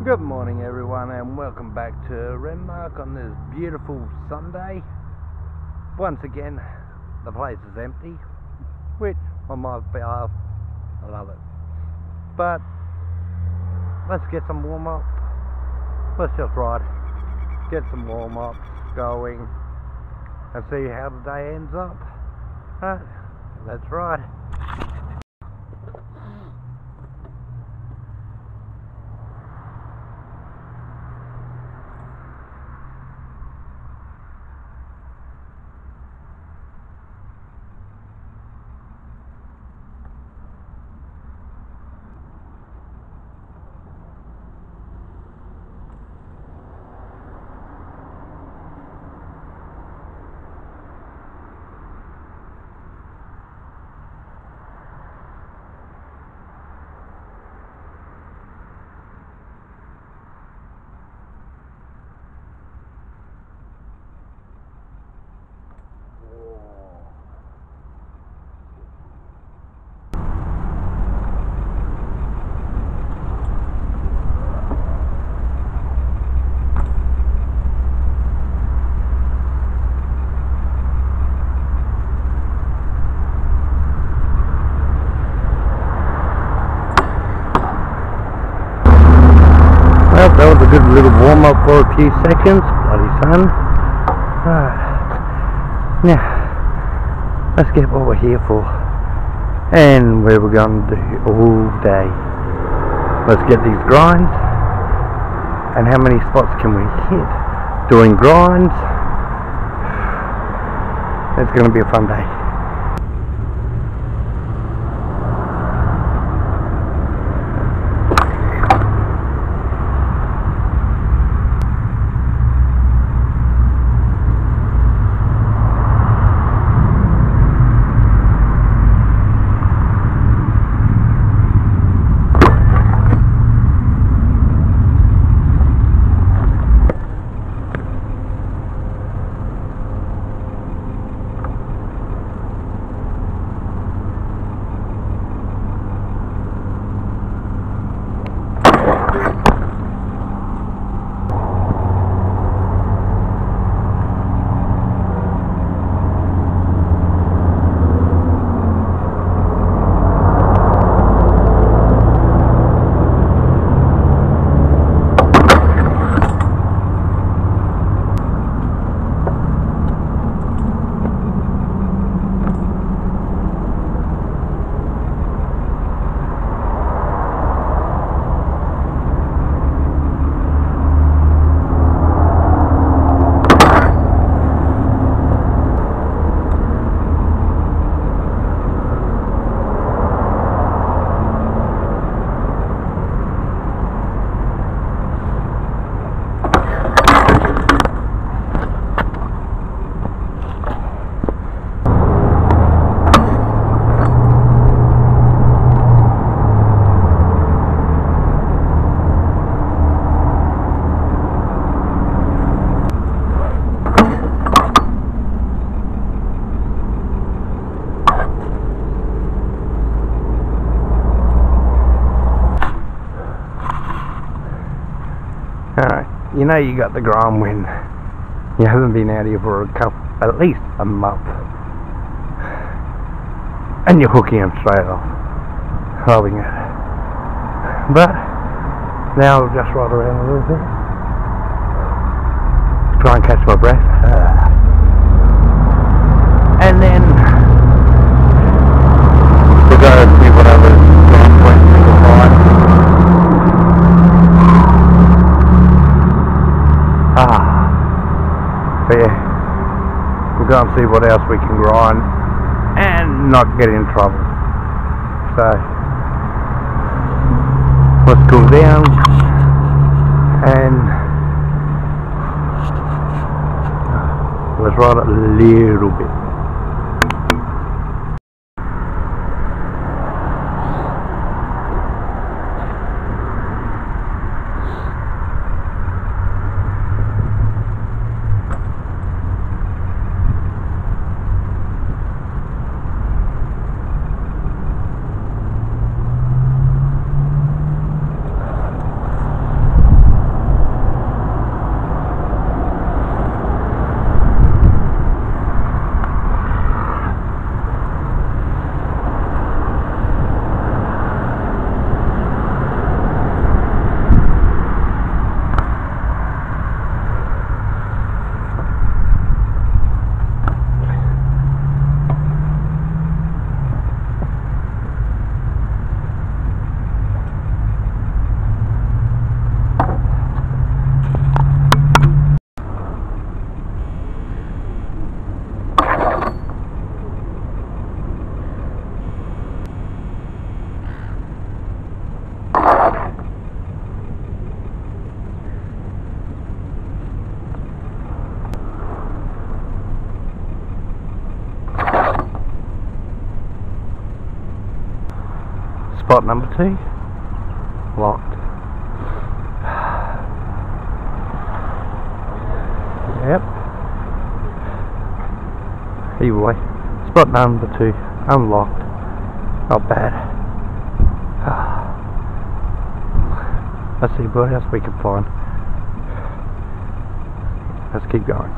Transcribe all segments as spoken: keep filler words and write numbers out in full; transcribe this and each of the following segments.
Good morning everyone, and welcome back to Renmark on this beautiful Sunday. Once again the place is empty, which on my behalf I love it. But let's get some warm up. Let's just ride, get some warm ups going and see how the day ends up. Right, let's ride. Well, that was a good little warm up for a few seconds. Bloody sun. Right. Now, let's get what we're here for and where we're going to do all day. Let's get these grinds. And how many spots can we hit doing grinds? It's going to be a fun day. Alright, you know you got the grind when you haven't been out here for a couple, at least a month, and you're hooking them straight off, loving it. But now I'll just ride around a little bit, try and catch my breath, uh, and then we'll go and see what other grind points we can find. Ah, but yeah, we'll go and see what else we can grind and not get in trouble. So let's cool down and let's ride it a little bit. spot number two, locked. Yep. Either way, spot number two, unlocked. Not bad. Let's see what else we can find. Let's keep going.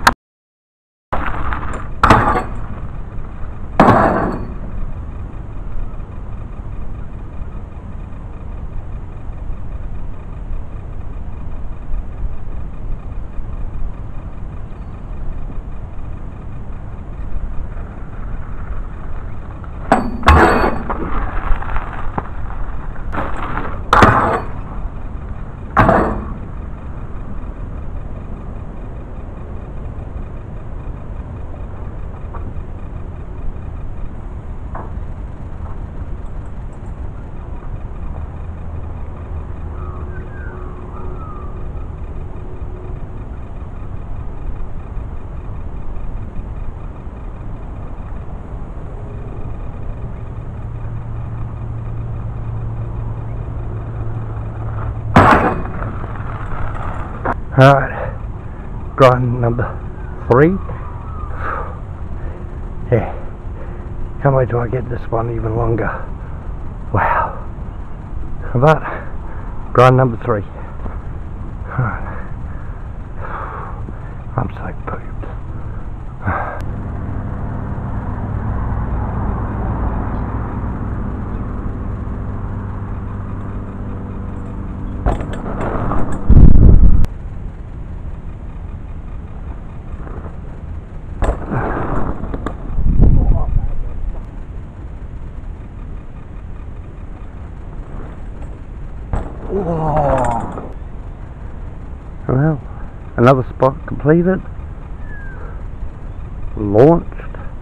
Alright, grind number three. Yeah, can't wait till I get this one even longer. Wow. But, grind number three. I'm so pooped. Whoa. Well, another spot completed, launched.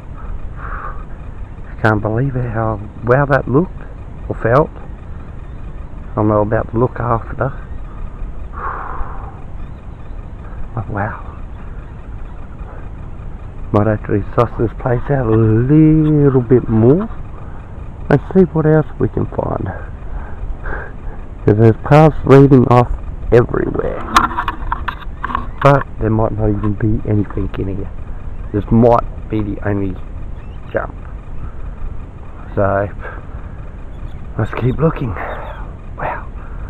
Can't believe it, how well that looked or felt. I don't know about the look after. But wow, might actually suss this place out a little bit more and see what else we can find. Because there's paths leading off everywhere, but there might not even be anything in here. This might be the only jump. So let's keep looking. Wow.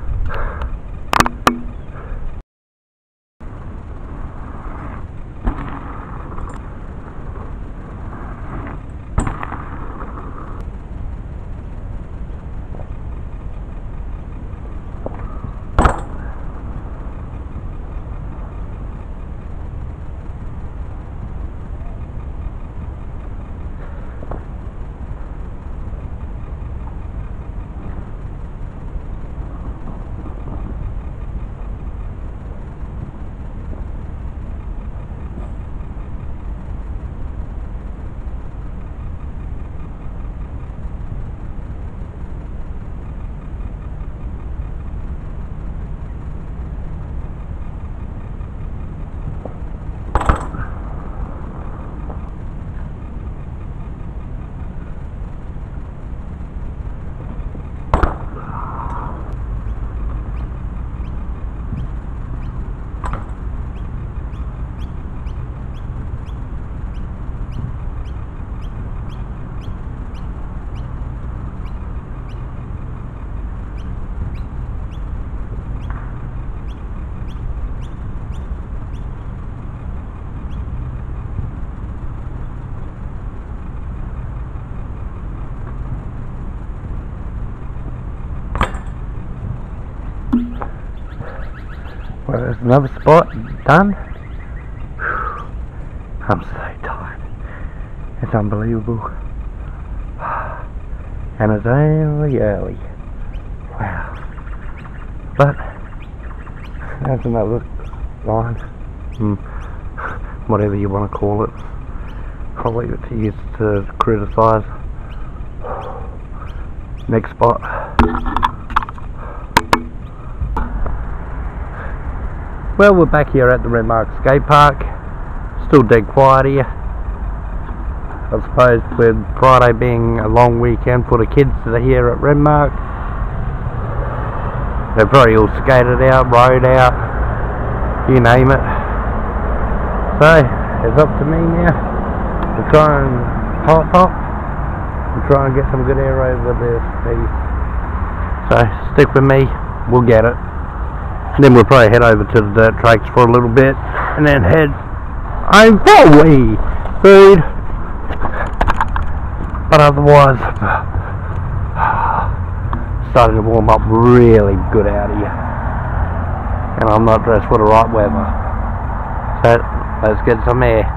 Well, there's another spot done. I'm so tired. It's unbelievable. And it's only early. Wow. But there's another line. Hmm. Whatever you want to call it. I'll leave it to you to criticise. Next spot. Well, we're back here at the Renmark Skate Park. Still dead quiet here. I suppose with Friday being a long weekend for the kids that are here at Renmark, they've probably all skated out, rode out, you name it. So it's up to me now to try and hop hop and try and get some good air over this piece. So stick with me, we'll get it. And then we'll probably head over to the dirt tracks for a little bit and then head home for wee food. But otherwise, starting to warm up really good out here, and I'm not dressed for the right weather. So let's get some air.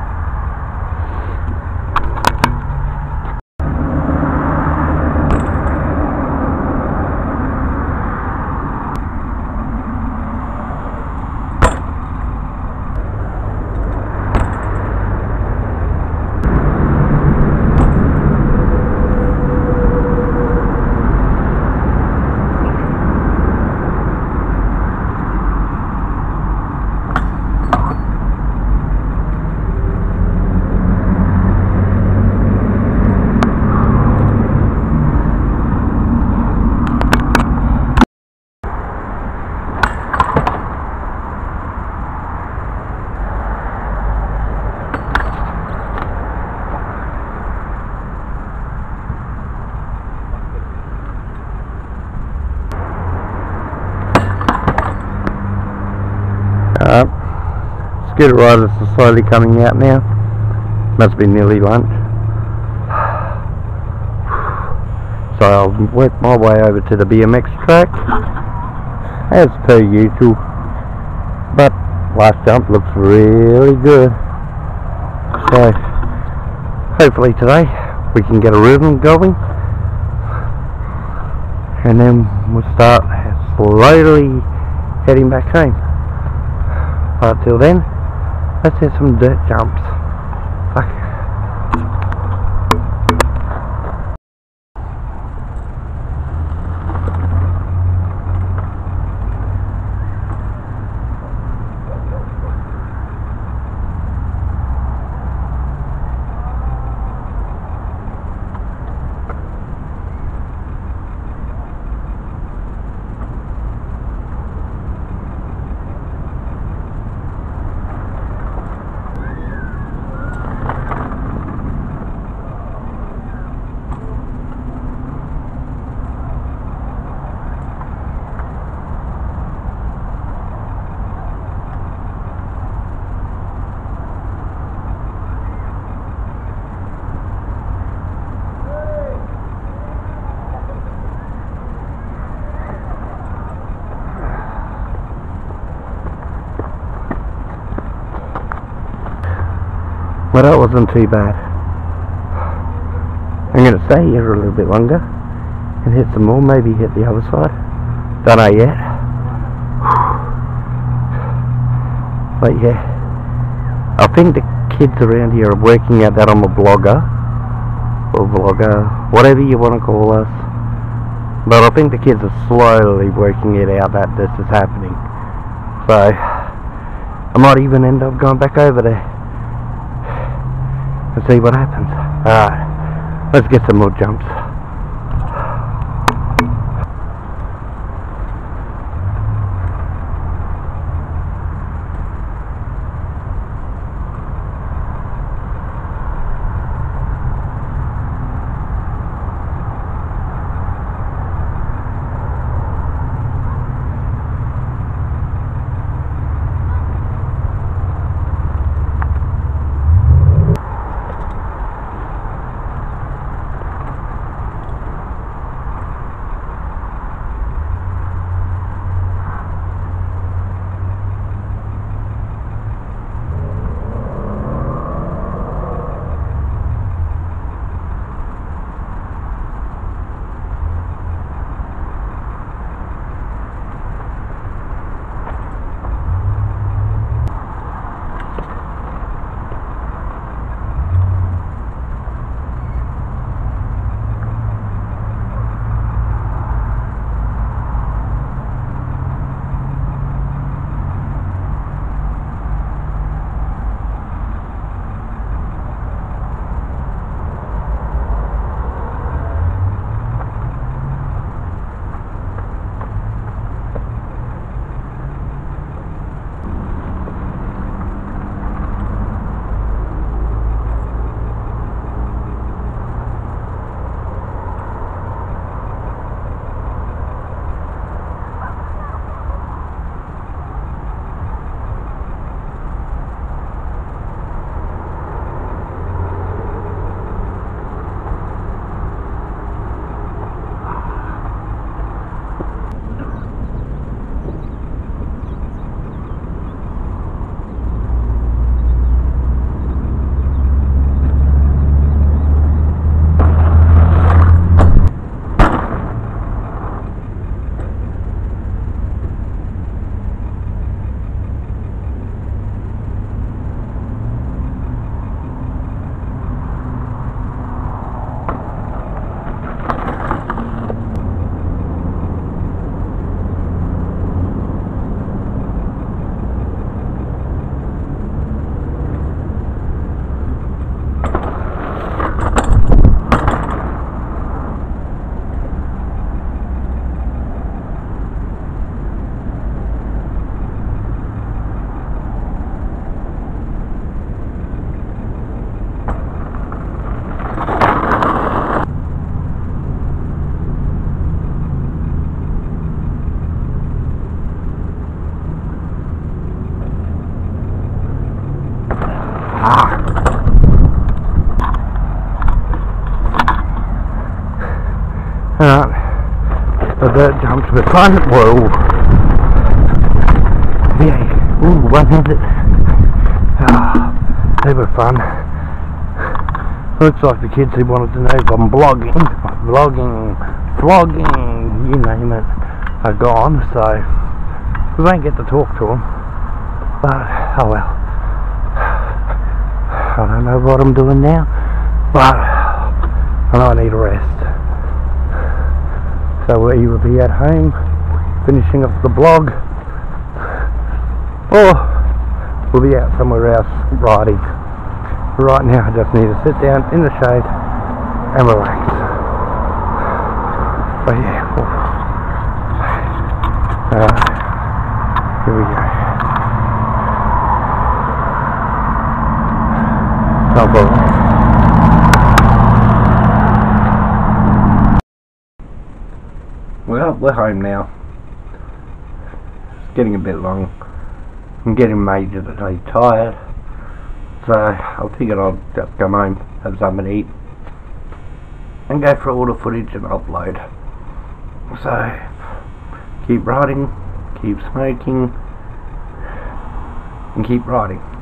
Uh, scooter riders are slowly coming out now. Must be nearly lunch. So I'll work my way over to the B M X track as per usual. But last jump looks really good. So hopefully today we can get a rhythm going, and then we'll start slowly heading back home. But till then, let's hit some dirt jumps. Fuck. Well, that wasn't too bad. I'm going to stay here a little bit longer and hit some more, maybe hit the other side. Don't know yet. But yeah, I think the kids around here are working out that I'm a blogger, or vlogger, whatever you want to call us. But I think the kids are slowly working it out that this is happening. So I might even end up going back over there and see what happens. Alright, let's get some more jumps. Alright, the dirt jumps were fun. Whoa. Yeah, ooh, one handed. Ah, they were fun. Looks like the kids who wanted to know if I'm blogging, vlogging, vlogging, you name it, are gone, so we won't get to talk to them. But, oh well. I don't know what I'm doing now, but I need a rest. So we'll either be at home, finishing up the blog, or we'll be out somewhere else riding. Right now I just need to sit down in the shade and relax. But yeah, alright, here we go. No problem. Well, we're home now. It's getting a bit long. I'm getting majorly tired. So I figured I'd just come home, have something to eat, and go for all the footage and upload. So keep riding, keep smoking, and keep riding.